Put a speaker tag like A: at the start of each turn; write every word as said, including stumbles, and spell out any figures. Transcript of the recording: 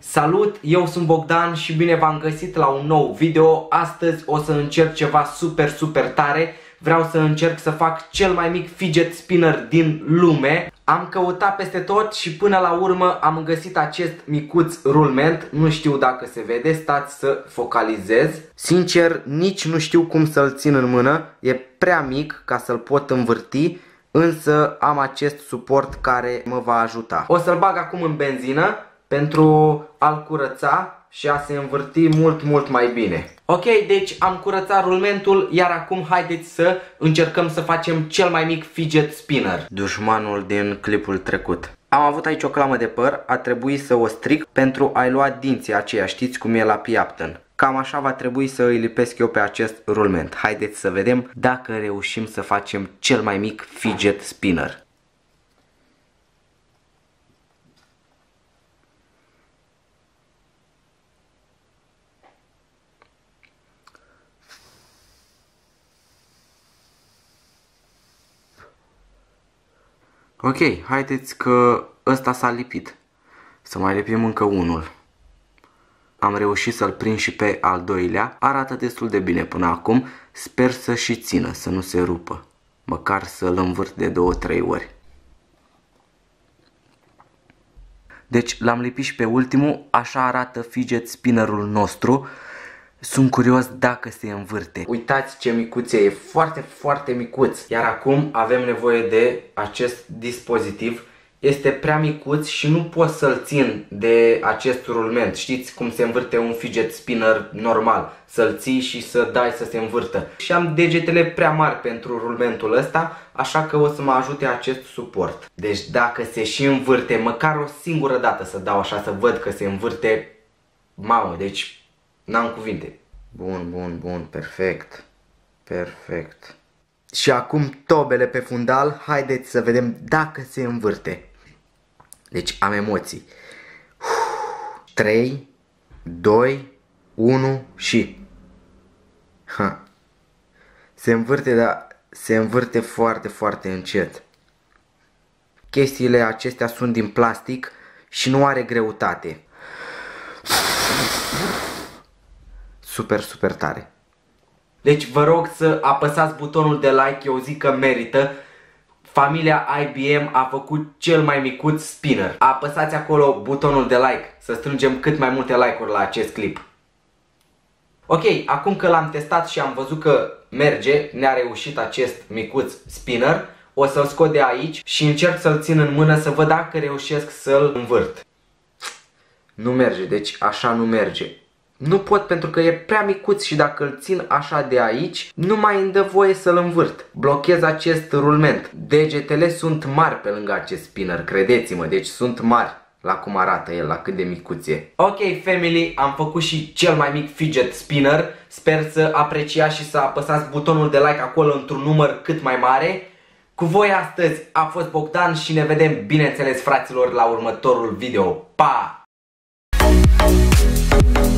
A: Salut, eu sunt Bogdan și bine v-am găsit la un nou video. Astăzi o să încerc ceva super, super tare. Vreau să încerc să fac cel mai mic fidget spinner din lume. Am căutat peste tot și până la urmă am găsit acest micuț rulment. Nu știu dacă se vede, stați să focalizez. Sincer, nici nu știu cum să-l țin în mână. E prea mic ca să-l pot învârti, însă am acest suport care mă va ajuta. O să-l bag acum în benzină pentru a-l curăța și a se învârti mult, mult mai bine. Ok, deci am curățat rulmentul, iar acum haideți să încercăm să facem cel mai mic fidget spinner. Dușmanul din clipul trecut. Am avut aici o clamă de păr, a trebuit să o stric pentru a-i lua dinții aceia, știți cum e la Piapton. Cam așa va trebui să îi lipesc eu pe acest rulment. Haideți să vedem dacă reușim să facem cel mai mic fidget spinner. Ok, haideți că ăsta s-a lipit. Să mai lipim încă unul. Am reușit să-l prind și pe al doilea. Arată destul de bine până acum. Sper să și țină, să nu se rupă. Măcar să-l învârt de două-trei ori. Deci l-am lipit și pe ultimul. Așa arată fidget spinnerul nostru. Sunt curios dacă se învârte. Uitați ce micuț e, e foarte, foarte micuț. Iar acum avem nevoie de acest dispozitiv. Este prea micuț și nu pot să-l țin de acest rulment. Știți cum se învârte un fidget spinner normal? Să-l ții și să dai să se învârtă. Și am degetele prea mari pentru rulmentul ăsta, așa că o să mă ajute acest suport. Deci dacă se și învârte, măcar o singură dată să dau așa, să văd că se învârte, mamă, deci n-am cuvinte. Bun, bun, bun, perfect. Perfect. Și acum tobele pe fundal. Haideți să vedem dacă se învârte. Deci am emoții. trei, doi, unu și... Ha. Se învârte, dar se învârte foarte, foarte încet. Chestiile acestea sunt din plastic și nu are greutate. Super, super tare. Deci vă rog să apăsați butonul de like, eu zic că merită. Familia I B M a făcut cel mai micuț spinner. Apăsați acolo butonul de like, să strângem cât mai multe like-uri la acest clip. Ok, acum că l-am testat și am văzut că merge, ne-a reușit acest micuț spinner, o să-l scot de aici și încerc să-l țin în mână să văd dacă reușesc să-l învârt. Nu merge, deci așa nu merge. Nu pot pentru că e prea micuț și dacă îl țin așa de aici, nu mai îmi dă voie să-l învârt. Blochez acest rulment. Degetele sunt mari pe lângă acest spinner, credeți-mă, deci sunt mari la cum arată el, la cât de micuț e. Ok, family, am făcut și cel mai mic fidget spinner. Sper să apreciați și să apăsați butonul de like acolo într-un număr cât mai mare. Cu voi astăzi a fost Bogdan și ne vedem, bineînțeles, fraților, la următorul video. Pa!